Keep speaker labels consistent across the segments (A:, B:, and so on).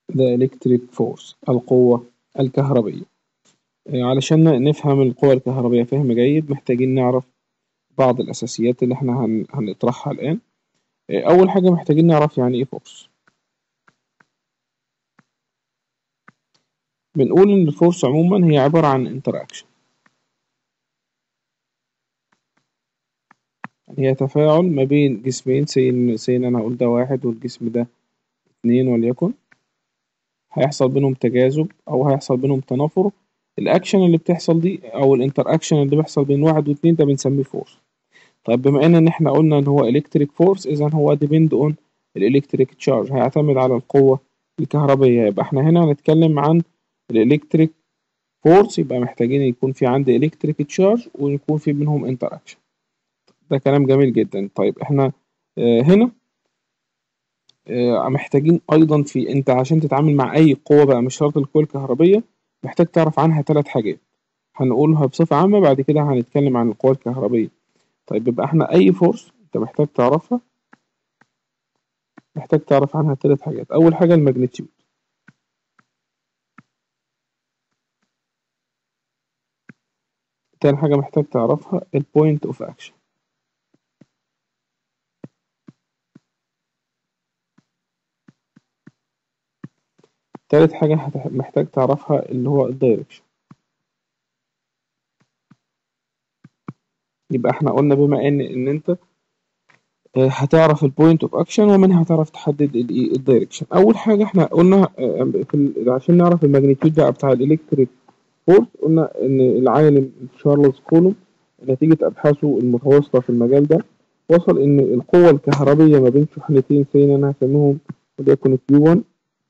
A: the electric force القوة الكهربية. علشان نفهم القوة الكهربية فهم جيد محتاجين نعرف بعض الأساسيات اللي احنا هنطرحها الآن. أول حاجة محتاجين نعرف يعني إيه فورس. بنقول إن الفورس عموما هي عبارة عن interaction، هي تفاعل ما بين جسمين، سين أنا هقول ده واحد والجسم ده اتنين وليكن، هيحصل بينهم تجاذب أو هيحصل بينهم تنافر. الأكشن اللي بتحصل دي أو الانتر أكشن اللي بيحصل بين واحد واتنين ده بنسميه فورس. طيب بما إن إحنا قلنا إن هو إلكتريك فورس، إذا هو depend on الإلكتريك تشارج، هيعتمد على القوة الكهربية. يبقى إحنا هنا هنتكلم عن الإلكتريك فورس، يبقى محتاجين يكون في عندي إلكتريك تشارج ويكون في بينهم انتر أكشن. ده كلام جميل جدا. طيب إحنا هنا محتاجين أيضا في أنت عشان تتعامل مع أي قوة بقى مش شرط القوة الكهربية، محتاج تعرف عنها 3 حاجات هنقولها بصفة عامة، بعد كده هنتكلم عن القوة الكهربية. طيب يبقى احنا أي فورس أنت محتاج تعرفها، محتاج تعرف عنها 3 حاجات. أول حاجة الماجنتيود، تاني حاجة محتاج تعرفها البوينت اوف اكشن، تالت حاجة محتاج تعرفها اللي هو الدايركشن. يبقى احنا قلنا بما ان انت هتعرف البوينت اوف اكشن ومنها هتعرف تحدد الدايركشن. اول حاجه احنا قلنا عشان نعرف الماجنتيود بقى بتاع الالكتريك فورس، قلنا ان العالم تشارلز كولوم نتيجه ابحاثه المتواصله في المجال ده وصل ان القوه الكهربيه ما بين شحنتين سين انا هسميهم وليكن Q1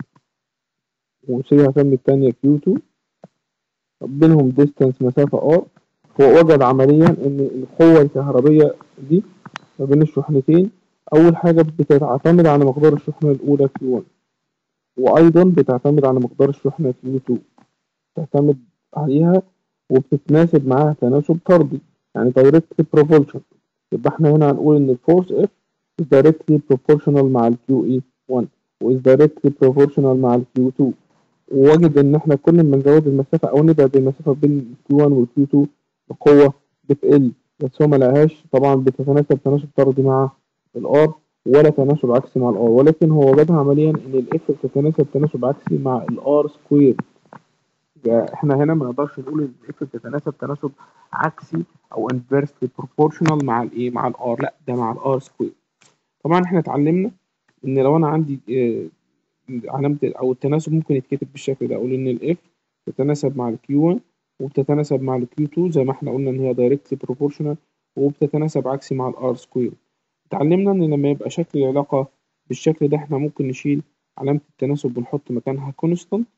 A: وسي هسمي الثانيه Q2 بينهم ديستانس مسافه R، ووجد عمليا ان القوه الكهربيه دي ما بين الشحنتين أول حاجة بتعتمد على مقدار الشحنة الأولى Q1، وأيضا بتعتمد على مقدار الشحنة Q2 تعتمد عليها وبتتناسب معاها تناسب طردي يعني direct proportional. يبقى احنا هنا هنقول إن الفورس F is directly proportional مع ال QE1 و is directly proportional مع ال Q2، ووجد إن احنا كل ما نزود المسافة أو نبعد المسافة بين Q1 وال Q2 القوة بتقل، بس هو ملقاهاش طبعا بتتناسب تناسب طردي مع الار ولا تناسب عكسي مع الار، ولكن هو وجدها عمليا ان الاف بتتناسب تناسب عكسي مع الار سكوير. احنا هنا ما نقدرش نقول ان الاف بتتناسب تناسب عكسي او انفيرسلي بروبورشنال مع الايه مع الار، لا ده مع الار سكوير. طبعا احنا اتعلمنا ان لو انا عندي علامه او التناسب ممكن يتكتب بالشكل ده، اقول ان الاف بتتناسب مع الكيو 1 وبتتناسب مع الكيو 2 زي ما احنا قلنا ان هي دايركتلي بروبورشنال، وبتتناسب عكسي مع الار سكوير. اتعلمنا ان لما يبقى شكل العلاقة بالشكل ده احنا ممكن نشيل علامة التناسب ونحط مكانها كونستانت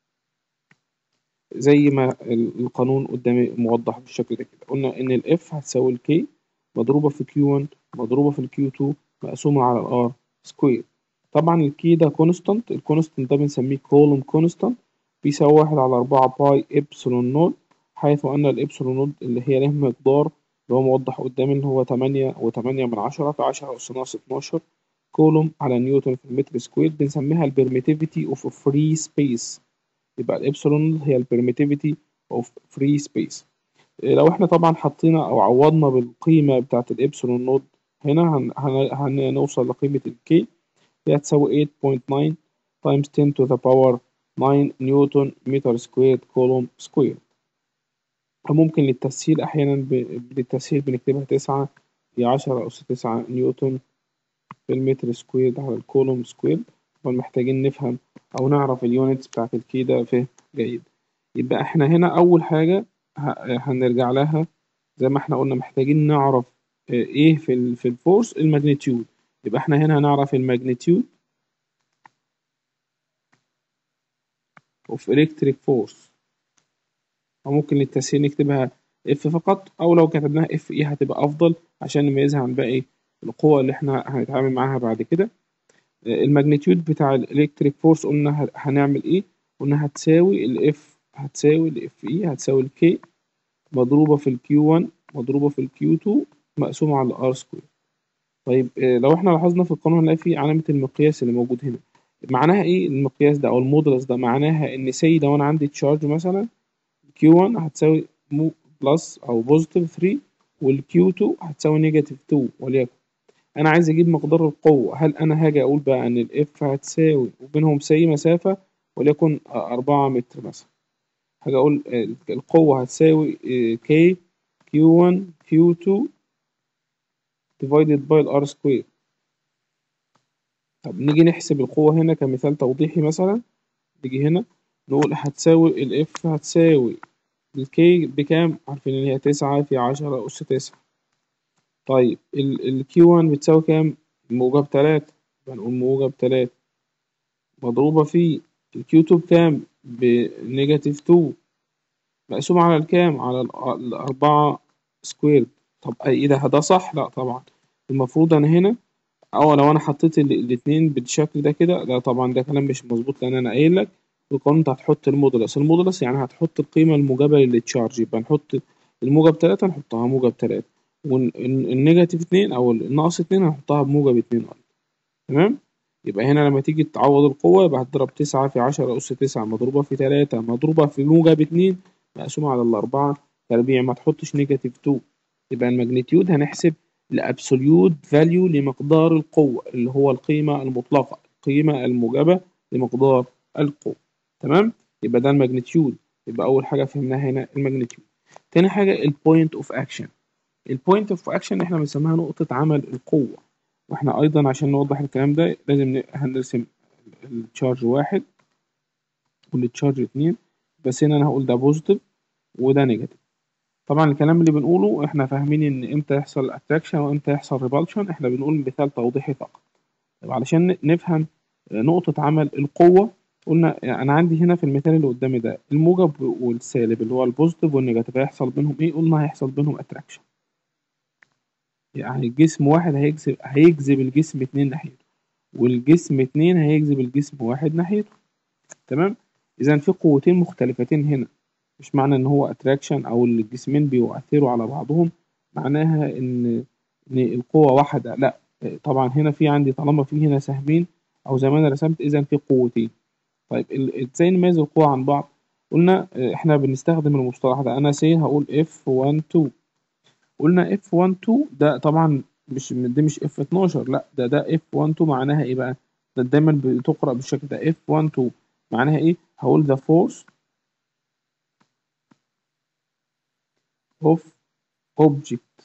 A: زي ما القانون قدامي موضح بالشكل ده كده. قلنا ان الاف هتساوي الكي مضروبة في Q1 مضروبة في Q2 مقسومة على الار سكوير. طبعا الكي ده كونستانت، الكونستانت ده بنسميه كولوم كونستانت، بيساوي 1/4 باي إبسلون نود، حيث أن الإبسلون نود اللي هي له مقدار اللي هو موضح قدامي اللي هو 8.8 في 10 أس ناقص 12 كولوم على نيوتن في المتر سكوير. بنسميها البرميتيفيتي اوف فري سبيس، يبقى الإبسلون هي البرميتيفيتي اوف فري سبيس. لو احنا طبعا حطينا او عوضنا بالقيمة بتاعت الإبسلون نود هنا هنوصل لقيمة الكي، هي هتساوي 8.9 times 10 to the power 9 نيوتن متر سكوير كولوم سكوير. وممكن للتسهيل أحيانا للتسهيل بنكتبها 9 في 10 أس 9 نيوتن في المتر سكوير على الكولوم سكوير، ومحتاجين نفهم أو نعرف اليونتس بتاعت الكي ده فهم جيد. يبقى احنا هنا أول حاجة هنرجع لها زي ما احنا قلنا محتاجين نعرف ايه في الفورس الماجنتيود. يبقى احنا هنا هنعرف الماجنتيود اوف الكتريك فورس، او ممكن للتسهيل نكتبها اف فقط، او لو كتبناها اف اي هتبقى افضل عشان نميزها عن باقي القوى اللي احنا هنتعامل معاها بعد كده. الماجنتيود بتاع الالكتريك فورس قلنا هنعمل ايه، قلنا هتساوي الاف اي هتساوي الكي مضروبة في الكيو 1 مضروبة في الكيو 2 مقسومة على الار سكوير. طيب لو احنا لاحظنا في القانون هنلاقي فيه علامة المقياس اللي موجود هنا، معناها ايه المقياس ده او المودولس ده؟ معناها ان سي لو انا عندي تشارج مثلا Q1 هتساوي بلس او بوزيتيف 3 والQ2 هتساوي نيجاتيف 2 وليكن. انا عايز اجيب مقدار القوة. هل انا هاجي اقول بقى ان الاف هتساوي وبينهم سي مسافة وليكن 4 متر مثلا، هاجي اقول القوة هتساوي K Q1 Q2 divided by الار سكوير. طب نيجي نحسب القوة هنا كمثال توضيحي مثلا. نيجي هنا نقول هتساوي الاف هتساوي الكي بكام؟ عارفين ان هي 9 في 10 أس 9. طيب الكيو 1 بتساوي كام؟ موجب 3، بنقول موجب 3 مضروبة في الكيو 2 بكام؟ بنيجاتيف 2 مقسوم على الكام؟ على الأربعة سكوير. طب ايه ده صح؟ لا طبعا. المفروض انا هنا لو انا حطيت الاتنين بالشكل ده كده، لا طبعا ده كلام مش مظبوط، لان انا قايل لك في القانون انت هتحط المودولس يعني هتحط القيمة الموجبة للتشارج، يبقى نحط الموجب 3 نحطها موجب 3 والنيجاتيف 2 او الناقص 2 هنحطها بموجب 2 أيضا. تمام. يبقى هنا لما تيجي تعوض القوة يبقى هتضرب 9 في 10 أس 9 مضروبة في 3 مضروبة في موجب 2 مقسومة على الأربعة تربيع، ما تحطش نيجاتيف 2. يبقى الماجنتيود هنحسب الأبسوليوت فاليو لمقدار القوة اللي هو القيمة المطلقة، القيمة الموجبة لمقدار القوة. تمام. يبقى ده الماجنتيود. يبقى أول حاجة فهمناها هنا الماجنتيود. تاني حاجة البوينت اوف أكشن. البوينت اوف أكشن احنا بنسميها نقطة عمل القوة. واحنا ايضا عشان نوضح الكلام ده لازم هنرسم التشارج 1 والتشارج 2، بس هنا انا هقول ده بوزيتيف وده نيجاتيف. طبعا الكلام اللي بنقوله احنا فاهمين ان امتى يحصل اتراكشن وامتى يحصل ريبالشن، احنا بنقول مثال توضيحي فقط. طب علشان نفهم نقطة عمل القوة، قلنا انا عندي هنا في المثال اللي قدامي ده الموجب والسالب اللي هو البوزيتيف والنيجاتيف هيحصل بينهم ايه؟ قلنا هيحصل بينهم اتراكشن. يعني جسم واحد هيجذب الجسم اتنين ناحيته، والجسم اتنين هيجذب الجسم واحد ناحيته. تمام. اذا في قوتين مختلفتين هنا، مش معنى ان هو اتراكشن او الجسمين بيؤثروا على بعضهم معناها ان القوة واحدة، لا. طبعا هنا في عندي طالما في هنا سهمين او زي ما انا رسمت اذا في قوتين. طيب ازاي نميز القوة عن بعض؟ قلنا احنا بنستخدم المصطلح ده. انا هقول F1 2. قلنا F1 2 ده طبعا مش F12، لا ده F1 2 معناها ايه بقى؟ ده دايما بتقرأ بالشكل ده F1 2 معناها ايه؟ هقول the force of object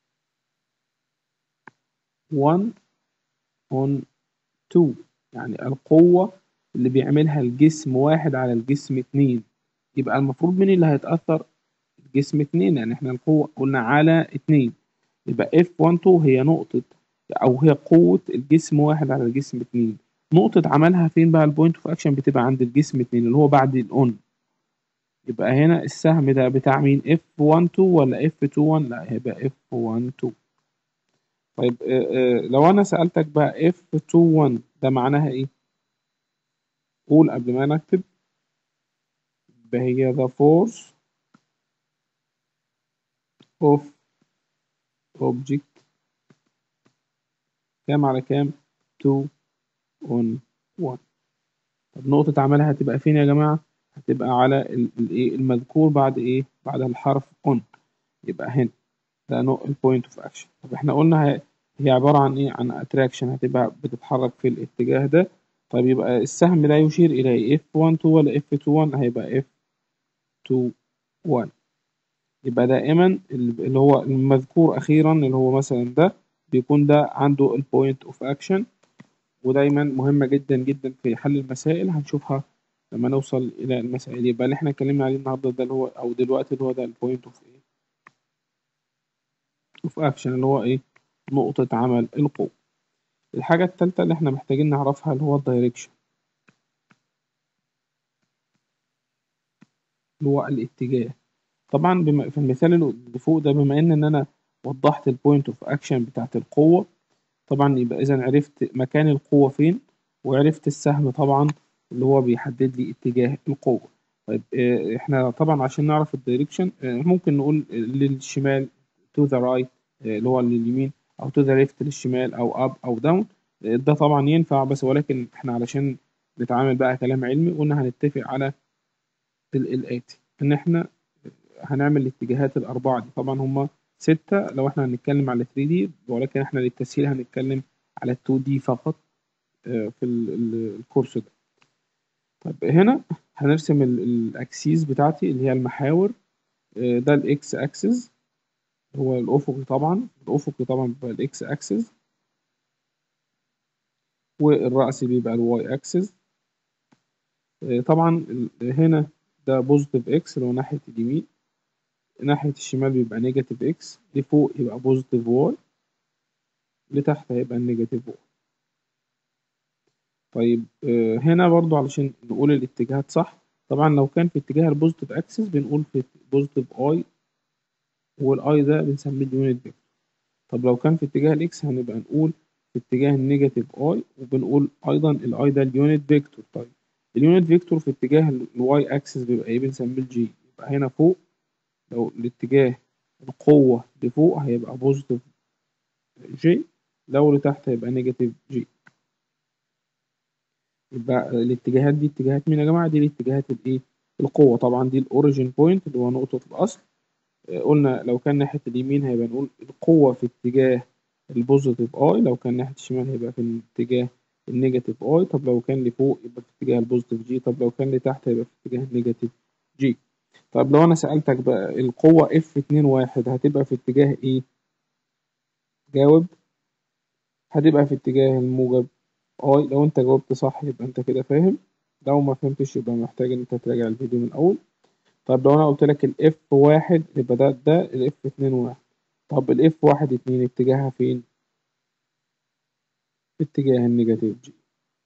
A: 1 on 2، يعني القوة اللي بيعملها الجسم واحد على الجسم اتنين. يبقى المفروض مين اللي هيتأثر؟ الجسم اتنين، يعني احنا القوة قلنا على اتنين. يبقى F12 هي نقطة أو هي قوة الجسم واحد على الجسم اتنين. نقطة عملها فين بقى؟ البوينت اوف أكشن بتبقى عند الجسم اتنين اللي هو بعد الأون. يبقى هنا السهم ده بتاع مين؟ F12 ولا F21؟ لا هيبقى F12. طيب لو أنا سألتك بقى F21 ده معناها إيه؟ قول قبل ما نكتب. يبقى هي the force of object كام على كام؟ 2 on 1. طب نقطة عملها هتبقى فين يا جماعة؟ هتبقى على الايه المذكور بعد ايه؟ بعد الحرف on. يبقى هنا ده البوينت اوف اكشن. طب احنا قلنا هي عبارة عن ايه؟ عن اتراكشن، هتبقى بتتحرك في الاتجاه ده. طيب يبقى السهم ده يشير الى F12 ولا F21؟ هيبقى F21. يبقى دائما اللي هو المذكور اخيرا اللي هو مثلا ده بيكون ده عنده البوينت اوف اكشن. ودايما مهمة جدا جدا في حل المسائل، هنشوفها لما نوصل إلى المسائل. يبقى اللي احنا اتكلمنا عليه النهارده ده اللي هو أو دلوقتي اللي هو ده البوينت اوف ايه؟ اوف أكشن، اللي هو ايه؟ نقطة عمل القوة. الحاجة التالتة اللي احنا محتاجين نعرفها اللي هو الدايركشن، اللي هو الاتجاه. طبعا في المثال اللي فوق ده بما إن أنا وضحت البوينت اوف أكشن بتاعت القوة، طبعا يبقى إذا عرفت مكان القوة فين، وعرفت السهم طبعا اللي هو بيحدد لي اتجاه القوة. طيب احنا طبعا عشان نعرف الدايركشن ممكن نقول للشمال to the right اللي هو لليمين، أو to the left للشمال، أو up أو down. ده طبعا ينفع، بس ولكن احنا علشان نتعامل بقى كلام علمي، قلنا هنتفق على الآتي، إن إحنا هنعمل الاتجاهات الأربعة دي. طبعا هما 6 لو إحنا هنتكلم على 3D، ولكن إحنا للتسهيل هنتكلم على 2D فقط في الكورس ده. طب هنا هنرسم الأكسيس بتاعتي اللي هي المحاور. ده الإكس أكسس، هو الأفقي طبعا، بيبقى الإكس أكسس، والرأس بيبقى الواي أكسس. طبعا هنا ده بوزيتيف إكس اللي هو ناحية اليمين، ناحية الشمال بيبقى نيجاتيف إكس، لفوق يبقى بوزيتيف واي، لتحت هيبقى النيجاتيف واي. طيب هنا برضو علشان نقول الاتجاهات صح، طبعا لو كان في اتجاه البوزيتيف أكسس بنقول في بوزيتيف أي، والأي ده بنسميه اليونت فيكتور. طب لو كان في اتجاه الإكس هنبقى نقول في اتجاه النيجاتيف أي، وبنقول أيضا الأي ده اليونت فيكتور. طيب اليونت فيكتور في اتجاه الواي أكسس بيبقى إيه؟ بنسميه الجي. يبقى هنا فوق لو الاتجاه القوة لفوق هيبقى بوزيتيف جي، لو لتحت هيبقى نيجاتيف جي. يبقى الاتجاهات دي اتجاهات مين يا جماعة؟ دي الاتجاهات الايه؟ القوة. طبعا دي الاوريجين بوينت اللي هو نقطة الأصل. قلنا لو كان ناحية اليمين هيبقى نقول القوة في اتجاه البوزيتيف اي، لو كان ناحية الشمال هيبقى في اتجاه النيجاتيف اي. طب لو كان لفوق يبقى في اتجاه البوزيتيف جي، طب لو كان لتحت هيبقى في اتجاه النيجاتيف جي. طب لو انا سألتك بقى القوة F21 هتبقى في اتجاه ايه؟ جاوب. هتبقى في اتجاه الموجب اي. لو انت جاوبت صح يبقى انت كده فاهم، لو ما فهمتش يبقى محتاج ان انت تراجع الفيديو من الاول. طب لو انا قلت لك الاف واحد يبقى ده الاف 2 1. طب الاف 1 2 اتجاهها فين؟ في اتجاه النيجاتيف جي.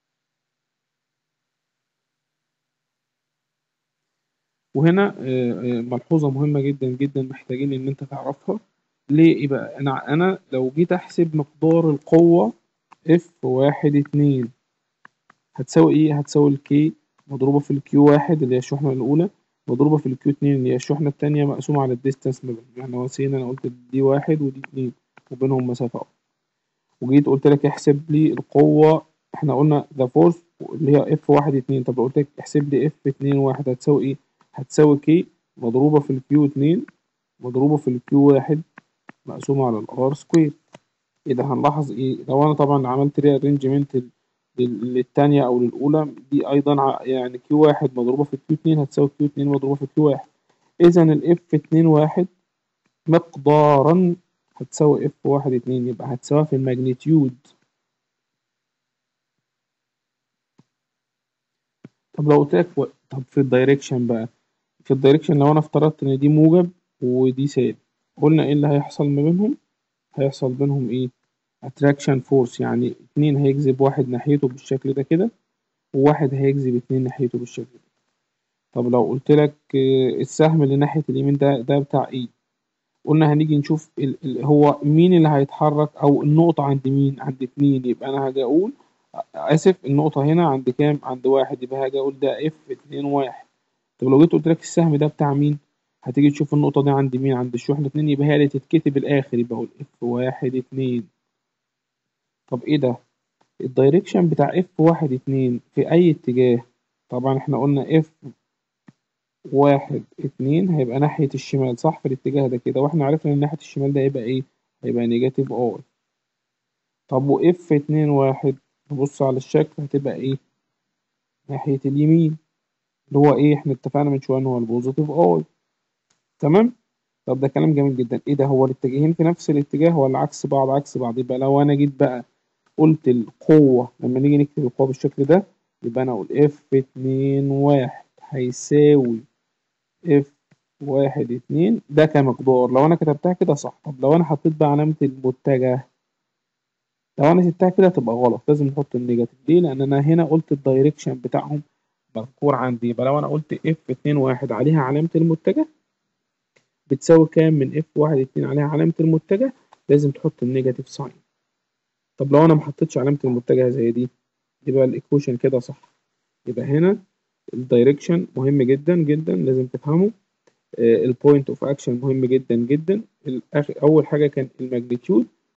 A: وهنا ملحوظة مهمة جدا جدا محتاجين ان انت تعرفها. ليه؟ يبقى انا لو جيت احسب مقدار القوة F12 هتساوي ايه؟ هتساوي الكي مضروبة في الكيو 1 اللي هي الشحنة الأولى، مضروبة في الكيو 2 اللي هي الشحنة التانية، مقسومة على الديستانس ما بينهم. يعني وسيلة أنا قلت دي 1 ودي 2 وبينهم مسافة. وجيت قلت لك احسب لي القوة، احنا قلنا ذا فورس اللي هي F12. طب لو قلت لك احسب لي F21 هتساوي ايه؟ هتساوي كي مضروبة في الكيو 2 مضروبة في الكيو 1 مقسومة على الار سكوير. ايه ده؟ هنلاحظ ايه؟ لو انا طبعا عملت ري ارينجمنت للتانية او للاولى دي ايضا يعني كيو 1 مضروبة في كيو 2 هتساوي كيو 2 مضروبة في كيو 1. اذا الاف 2 1 مقدارا هتساوي اف 1 2، يبقى هتساويها في الماجنتيود. طب لو قلت لك طب في الدايركشن بقى، في الدايركشن لو انا افترضت ان دي موجب ودي سالب، قلنا ايه اللي هيحصل ما بينهم؟ هيحصل بينهم ايه؟ اتراكشن فورس، يعني 2 هيجذب واحد ناحيته بالشكل ده كده، وواحد هيجذب 2 ناحيته بالشكل ده. طب لو قلت لك السهم اللي ناحية اليمين ده بتاع ايه؟ قلنا هنيجي نشوف هو مين اللي هيتحرك، او النقطة عند مين؟ عند 2. يبقى انا هاجي اقول اسف النقطة هنا عند كام؟ عند 1. يبقى هاجي اقول ده F 2 1. طب لو جيت قلت لك السهم ده بتاع مين؟ هتيجي تشوف النقطة دي عند مين؟ عند الشحنة 2. يبقى هي اللي تتكتب الآخر، يبقى اقول F 1 2. طب ايه ده؟ الدايركشن بتاع F 1 2 في أي اتجاه؟ طبعا احنا قلنا F 1 2 هيبقى ناحية الشمال صح؟ في الاتجاه ده كده، واحنا عرفنا ان ناحية الشمال ده هيبقى ايه؟ هيبقى نيجاتيف اي. طب و F 2 1 نبص على الشكل هتبقى ايه؟ ناحية اليمين، اللي هو ايه؟ احنا اتفقنا من شوية ان هو البوزيتيف اي. تمام؟ طب ده كلام جميل جدا. ايه ده؟ هو الاتجاهين في نفس الاتجاه ولا عكس بعض؟ عكس بعض. يبقى لو انا جيت بقى قلت القوة، لما نيجي نكتب القوة بالشكل ده يبقى انا اقول F 2 1 هيساوي F 1 2 ده كمقدار. لو انا كتبتها كده صح. طب لو انا حطيت بقى علامة المتجه، لو انا سبتها كده تبقى غلط، لازم نحط النيجاتيف. ليه؟ لان انا هنا قلت الدايركشن بتاعهم مذكور عندي. يبقى لو انا قلت F 2 1 عليها علامة المتجه بتساوي كام من F 1 2 عليها علامة المتجه؟ لازم تحط النيجاتيف ساين. طب لو انا ما حطيتش علامة المتجه زي دي يبقى الايكويشن كده صح. يبقى هنا الدايركشن مهم جدا جدا لازم تفهمه. البوينت اوف اكشن مهم جدا جدا. اول حاجه كان الماجنتيود،